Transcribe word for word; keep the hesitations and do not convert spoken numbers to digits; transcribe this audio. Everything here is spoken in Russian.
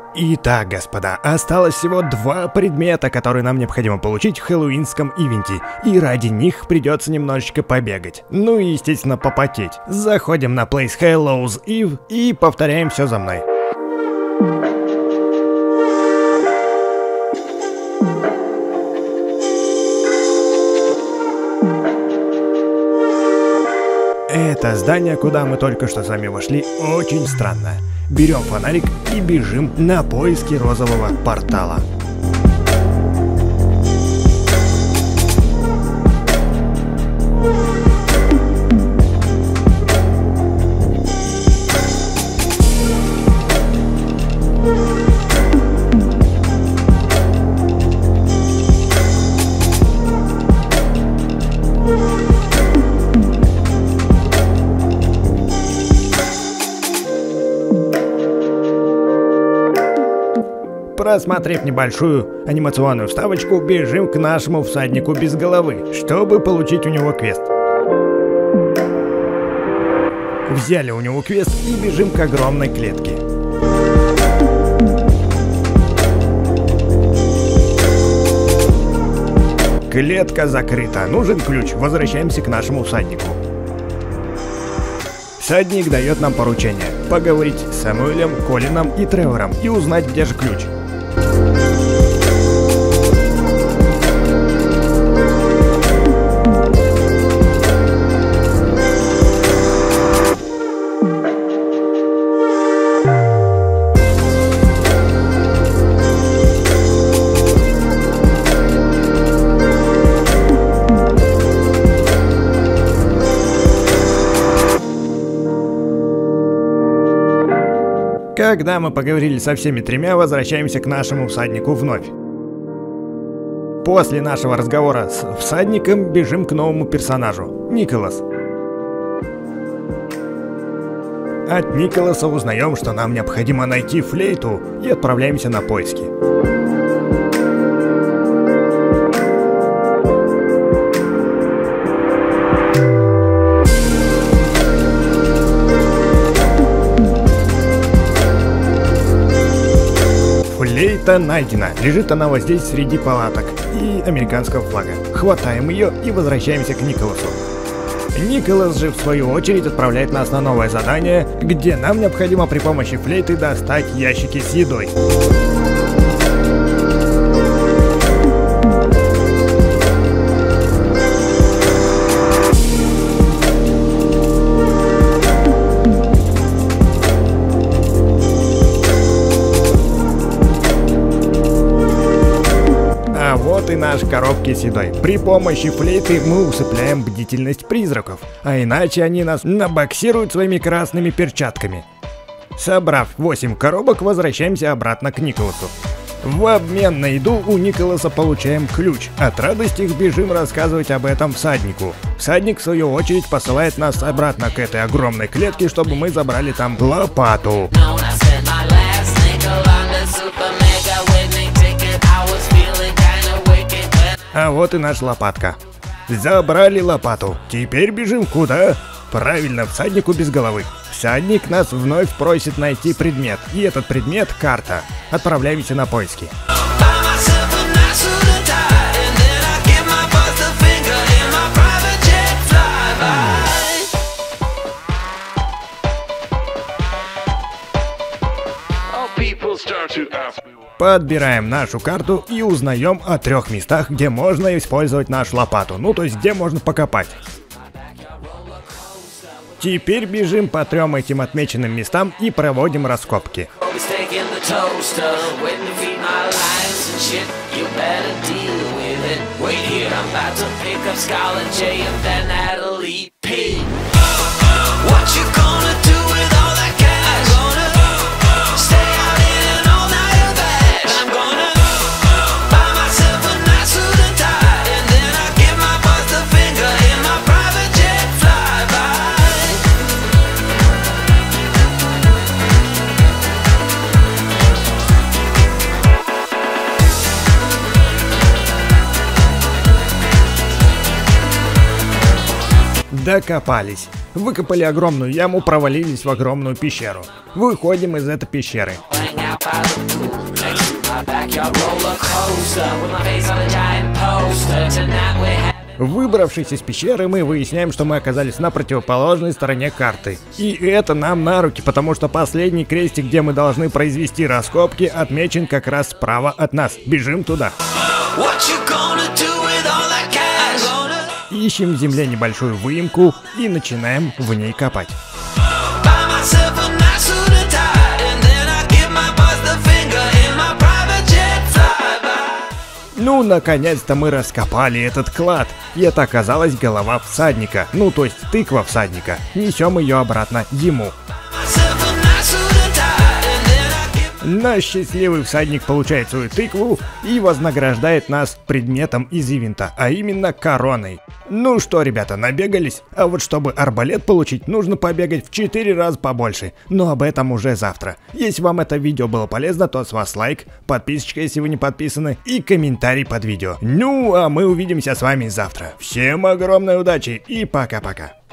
Итак, господа, осталось всего два предмета, которые нам необходимо получить в хэллоуинском ивенте, и ради них придется немножечко побегать. Ну и, естественно, попотеть. Заходим на Place Hallows Eve и повторяем все за мной. Это здание, куда мы только что с вами вошли, очень странное. Берем фонарик и бежим на поиски розового портала. Просмотрев небольшую анимационную вставочку, бежим к нашему всаднику без головы, чтобы получить у него квест. Взяли у него квест и бежим к огромной клетке. Клетка закрыта, нужен ключ, возвращаемся к нашему всаднику. Всадник дает нам поручение поговорить с Сэмюэлем, Колином и Тревором и узнать, где же ключ. Когда мы поговорили со всеми тремя, возвращаемся к нашему всаднику вновь. После нашего разговора с всадником бежим к новому персонажу, Николас. От Николаса узнаем, что нам необходимо найти флейту, и отправляемся на поиски. Флейта найдена. Лежит она вот здесь среди палаток и американского флага. Хватаем ее и возвращаемся к Николасу. Николас же в свою очередь отправляет нас на новое задание, где нам необходимо при помощи флейты достать ящики с едой. Вот и наши коробки с едой. При помощи флейты мы усыпляем бдительность призраков, а иначе они нас набоксируют своими красными перчатками. Собрав восемь коробок, возвращаемся обратно к Николасу. В обмен на еду у Николаса получаем ключ. От радости бежим рассказывать об этом всаднику. Всадник, в свою очередь, посылает нас обратно к этой огромной клетке, чтобы мы забрали там лопату. А вот и наша лопатка. Забрали лопату. Теперь бежим куда? Правильно, всаднику без головы. Всадник нас вновь просит найти предмет. И этот предмет — карта. Отправляемся на поиски. Подбираем нашу карту и узнаем о трех местах, где можно использовать нашу лопату. Ну, то есть, где можно покопать. Теперь бежим по трем этим отмеченным местам и проводим раскопки. Докопались. Выкопали огромную яму, провалились в огромную пещеру. Выходим из этой пещеры. Выбравшись из пещеры, мы выясняем, что мы оказались на противоположной стороне карты. И это нам на руки, потому что последний крестик, где мы должны произвести раскопки, отмечен как раз справа от нас. Бежим туда. Ищем в земле небольшую выемку и начинаем в ней копать. Ну, наконец-то мы раскопали этот клад. И это оказалась голова всадника. Ну, то есть тыква всадника. Несем ее обратно ему. Наш счастливый всадник получает свою тыкву и вознаграждает нас предметом из ивента, а именно короной. Ну что, ребята, набегались? А вот чтобы арбалет получить, нужно побегать в четыре раза побольше. Но об этом уже завтра. Если вам это видео было полезно, то с вас лайк, подписочка, если вы не подписаны, и комментарий под видео. Ну, а мы увидимся с вами завтра. Всем огромной удачи и пока-пока.